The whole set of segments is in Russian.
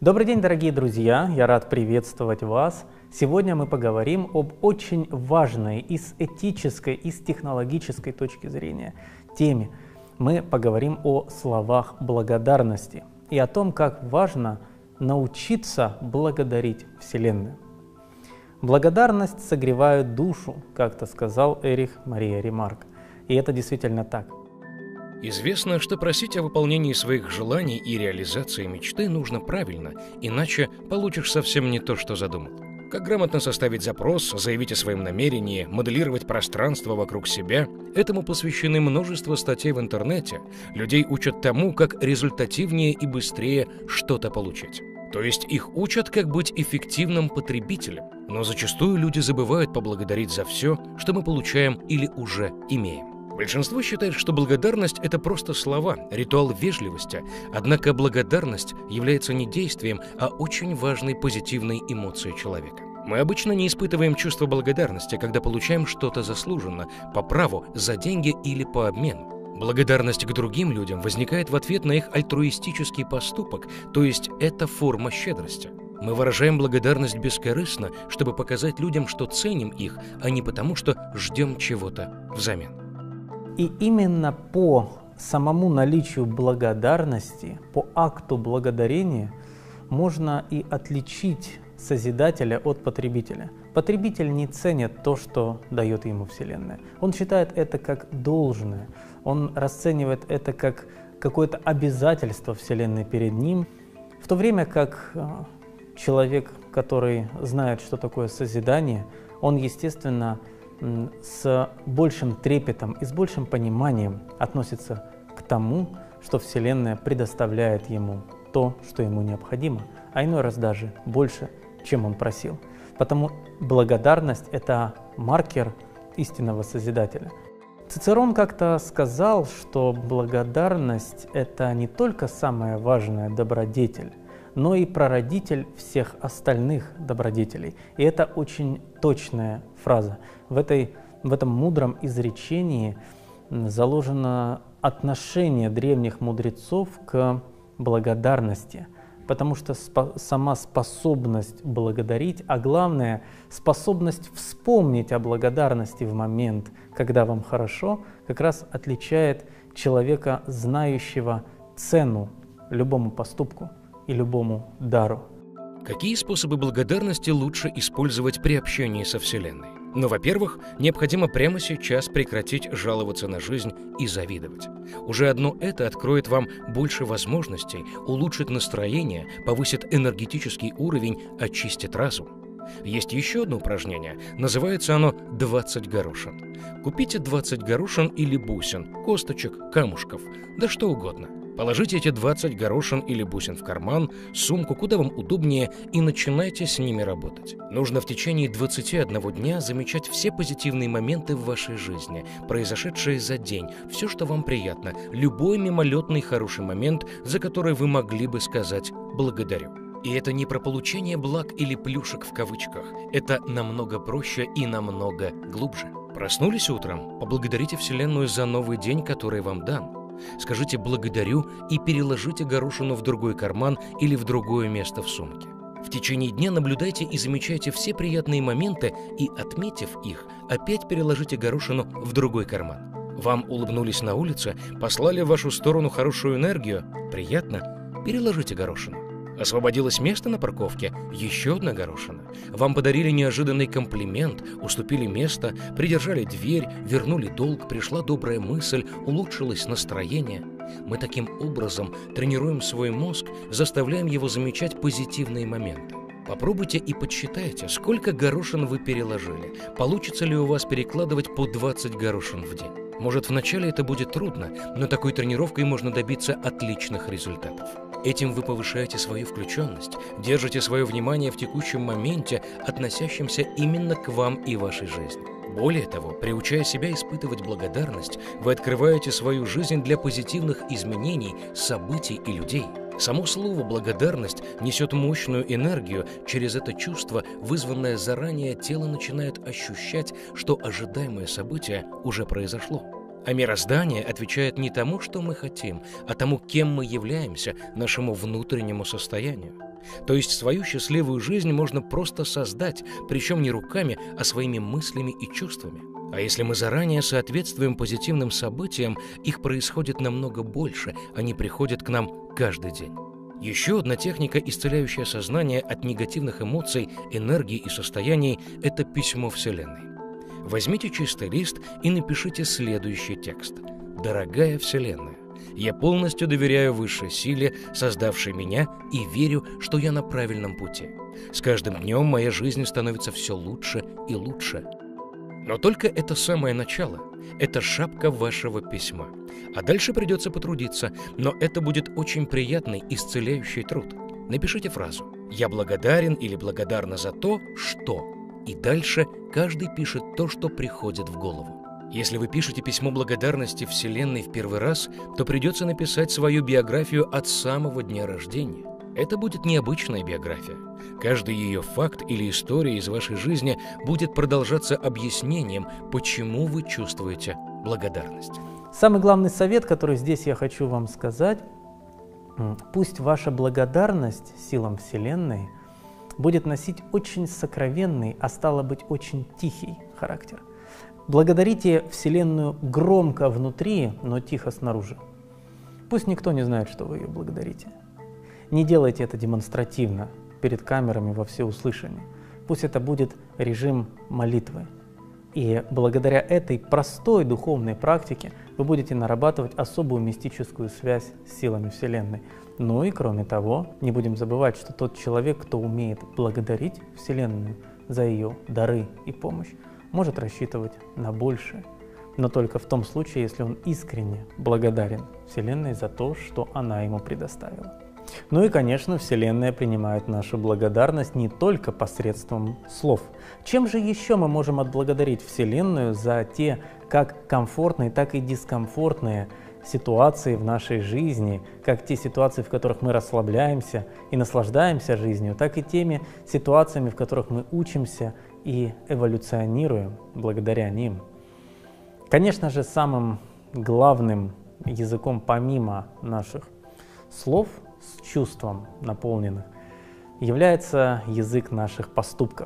Добрый день, дорогие друзья! Я рад приветствовать вас. Сегодня мы поговорим об очень важной и с этической, и с технологической точки зрения теме. Мы поговорим о словах благодарности и о том, как важно научиться благодарить Вселенную. Благодарность согревает душу, как-то сказал Эрих Мария Ремарк. И это действительно так. Известно, что просить о выполнении своих желаний и реализации мечты нужно правильно, иначе получишь совсем не то, что задумал. Как грамотно составить запрос, заявить о своем намерении, моделировать пространство вокруг себя – этому посвящены множество статей в интернете. Людей учат тому, как результативнее и быстрее что-то получить. То есть их учат, как быть эффективным потребителем. Но зачастую люди забывают поблагодарить за все, что мы получаем или уже имеем. Большинство считает, что благодарность – это просто слова, ритуал вежливости, однако благодарность является не действием, а очень важной позитивной эмоцией человека. Мы обычно не испытываем чувство благодарности, когда получаем что-то заслуженно, по праву, за деньги или по обмену. Благодарность к другим людям возникает в ответ на их альтруистический поступок, то есть это форма щедрости. Мы выражаем благодарность бескорыстно, чтобы показать людям, что ценим их, а не потому, что ждем чего-то взамен. И именно по самому наличию благодарности, по акту благодарения можно и отличить созидателя от потребителя. Потребитель не ценит то, что дает ему Вселенная. Он считает это как должное, он расценивает это как какое-то обязательство Вселенной перед ним, в то время как человек, который знает, что такое созидание, он, естественно, с большим трепетом и с большим пониманием относится к тому, что Вселенная предоставляет ему то, что ему необходимо, а иной раз даже больше, чем он просил. Потому благодарность – это маркер истинного Созидателя. Цицерон как-то сказал, что благодарность – это не только самая важная добродетель, но и прародитель всех остальных добродетелей. И это очень точная фраза. В этом мудром изречении заложено отношение древних мудрецов к благодарности, потому что сама способность благодарить, а главное, способность вспомнить о благодарности в момент, когда вам хорошо, как раз отличает человека, знающего цену любому поступку и любому дару. Какие способы благодарности лучше использовать при общении со Вселенной? Ну, во-первых, необходимо прямо сейчас прекратить жаловаться на жизнь и завидовать. Уже одно это откроет вам больше возможностей, улучшит настроение, повысит энергетический уровень, очистит разум. Есть еще одно упражнение, называется оно «20 горошин». Купите 20 горошин или бусин, косточек, камушков, да что угодно. Положите эти 20 горошин или бусин в карман, сумку, куда вам удобнее, и начинайте с ними работать. Нужно в течение 21 дня замечать все позитивные моменты в вашей жизни, произошедшие за день, все, что вам приятно, любой мимолетный хороший момент, за который вы могли бы сказать «благодарю». И это не про получение благ или плюшек в кавычках. Это намного проще и намного глубже. Проснулись утром, поблагодарите Вселенную за новый день, который вам дан. Скажите «благодарю» и переложите горошину в другой карман или в другое место в сумке. В течение дня наблюдайте и замечайте все приятные моменты и, отметив их, опять переложите горошину в другой карман. Вам улыбнулись на улице, послали в вашу сторону хорошую энергию. Приятно? Переложите горошину. Освободилось место на парковке? Еще одна горошина. Вам подарили неожиданный комплимент, уступили место, придержали дверь, вернули долг, пришла добрая мысль, улучшилось настроение. Мы таким образом тренируем свой мозг, заставляем его замечать позитивные моменты. Попробуйте и подсчитайте, сколько горошин вы переложили. Получится ли у вас перекладывать по 20 горошин в день? Может, вначале это будет трудно, но такой тренировкой можно добиться отличных результатов. Этим вы повышаете свою включенность, держите свое внимание в текущем моменте, относящемся именно к вам и вашей жизни. Более того, приучая себя испытывать благодарность, вы открываете свою жизнь для позитивных изменений, событий и людей. Само слово «благодарность» несет мощную энергию. Через это чувство, вызванное заранее, тело начинает ощущать, что ожидаемое событие уже произошло. А мироздание отвечает не тому, что мы хотим, а тому, кем мы являемся, нашему внутреннему состоянию. То есть свою счастливую жизнь можно просто создать, причем не руками, а своими мыслями и чувствами. А если мы заранее соответствуем позитивным событиям, их происходит намного больше, они приходят к нам каждый день. Еще одна техника, исцеляющая сознание от негативных эмоций, энергии и состояний – это письмо Вселенной. Возьмите чистый лист и напишите следующий текст. «Дорогая Вселенная, я полностью доверяю высшей силе, создавшей меня, и верю, что я на правильном пути. С каждым днем моя жизнь становится все лучше и лучше». Но только это самое начало. Это шапка вашего письма. А дальше придется потрудиться, но это будет очень приятный, исцеляющий труд. Напишите фразу «Я благодарен или благодарна за то, что…» И дальше каждый пишет то, что приходит в голову. Если вы пишете письмо благодарности Вселенной в первый раз, то придется написать свою биографию от самого дня рождения. Это будет необычная биография. Каждый ее факт или история из вашей жизни будет продолжаться объяснением, почему вы чувствуете благодарность. Самый главный совет, который здесь я хочу вам сказать, пусть ваша благодарность силам Вселенной будет носить очень сокровенный, а стало быть, очень тихий характер. Благодарите Вселенную громко внутри, но тихо снаружи. Пусть никто не знает, что вы ее благодарите. Не делайте это демонстративно, перед камерами во всеуслышание. Пусть это будет режим молитвы. И благодаря этой простой духовной практике вы будете нарабатывать особую мистическую связь с силами Вселенной. Ну и кроме того, не будем забывать, что тот человек, кто умеет благодарить Вселенную за ее дары и помощь, может рассчитывать на большее. Но только в том случае, если он искренне благодарен Вселенной за то, что она ему предоставила. Ну и, конечно, Вселенная принимает нашу благодарность не только посредством слов. Чем же еще мы можем отблагодарить Вселенную за те как комфортные, так и дискомфортные ситуации в нашей жизни, как те ситуации, в которых мы расслабляемся и наслаждаемся жизнью, так и теми ситуациями, в которых мы учимся и эволюционируем благодаря ним. Конечно же, самым главным языком помимо наших слов, с чувством наполненных, является язык наших поступков.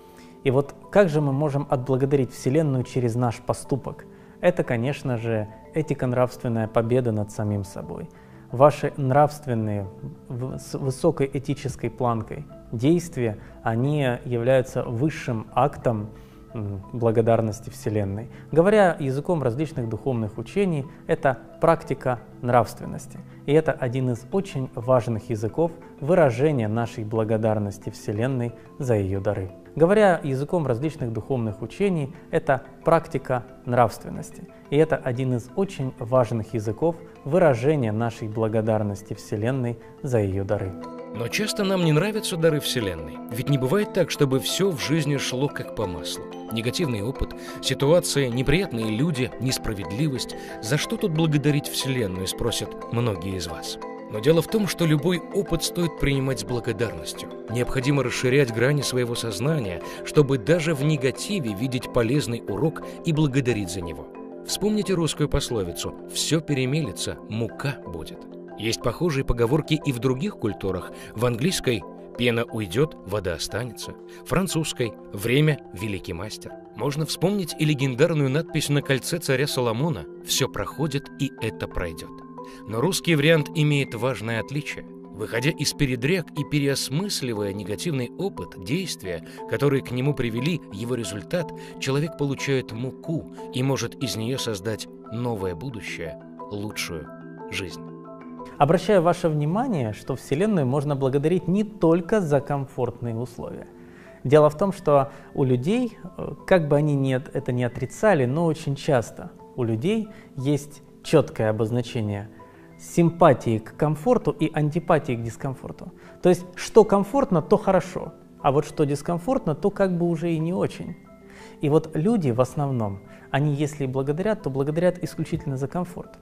И вот как же мы можем отблагодарить Вселенную через наш поступок? Это, конечно же, этико-нравственная победа над самим собой. Ваши нравственные, с высокой этической планкой действия, они являются высшим актом благодарности Вселенной. Говоря языком различных духовных учений, это практика нравственности. И это один из очень важных языков выражения нашей благодарности Вселенной за ее дары. Говоря языком различных духовных учений, это практика нравственности. И это один из очень важных языков выражения нашей благодарности Вселенной за ее дары. Но часто нам не нравятся дары Вселенной. Ведь не бывает так, чтобы все в жизни шло как по маслу. Негативный опыт, ситуации, неприятные люди, несправедливость. За что тут благодарить Вселенную, спросят многие из вас. Но дело в том, что любой опыт стоит принимать с благодарностью. Необходимо расширять грани своего сознания, чтобы даже в негативе видеть полезный урок и благодарить за него. Вспомните русскую пословицу «все перемелется, мука будет». Есть похожие поговорки и в других культурах. В английской «пена уйдет, вода останется», французской «время – великий мастер». Можно вспомнить и легендарную надпись на кольце царя Соломона «все проходит, и это пройдет». Но русский вариант имеет важное отличие. Выходя из передряг и переосмысливая негативный опыт, действия, которые к нему привели, его результат, человек получает муку и может из нее создать новое будущее, лучшую жизнь. Обращаю ваше внимание, что Вселенную можно благодарить не только за комфортные условия. Дело в том, что у людей, как бы они это не отрицали, но очень часто у людей есть четкое обозначение симпатии к комфорту и антипатии к дискомфорту. То есть, что комфортно, то хорошо, а вот что дискомфортно, то как бы уже и не очень. И вот люди в основном, они если и благодарят, то благодарят исключительно за комфорт.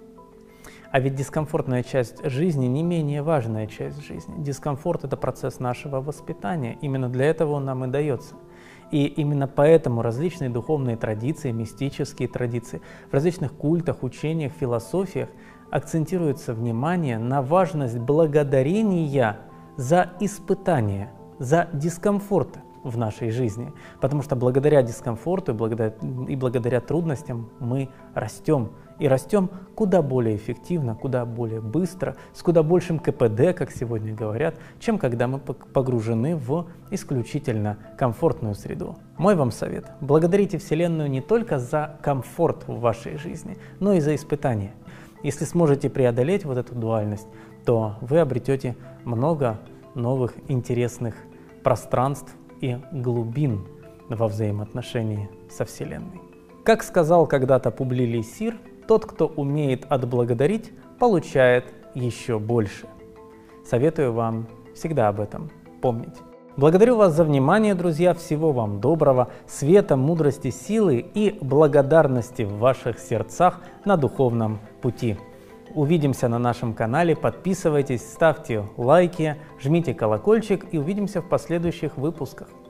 А ведь дискомфортная часть жизни не менее важная часть жизни. Дискомфорт – это процесс нашего воспитания. Именно для этого он нам и дается. И именно поэтому различные духовные традиции, мистические традиции, в различных культах, учениях, философиях акцентируется внимание на важность благодарения за испытания, за дискомфорт в нашей жизни. Потому что благодаря дискомфорту и благодаря трудностям мы растем. И растем куда более эффективно, куда более быстро, с куда большим КПД, как сегодня говорят, чем когда мы погружены в исключительно комфортную среду. Мой вам совет: благодарите Вселенную не только за комфорт в вашей жизни, но и за испытания. Если сможете преодолеть вот эту дуальность, то вы обретете много новых интересных пространств и глубин во взаимоотношении со Вселенной. Как сказал когда-то Публилий Сир, тот, кто умеет отблагодарить, получает еще больше. Советую вам всегда об этом помнить. Благодарю вас за внимание, друзья. Всего вам доброго, света, мудрости, силы и благодарности в ваших сердцах на духовном пути. Увидимся на нашем канале, подписывайтесь, ставьте лайки, жмите колокольчик и увидимся в последующих выпусках.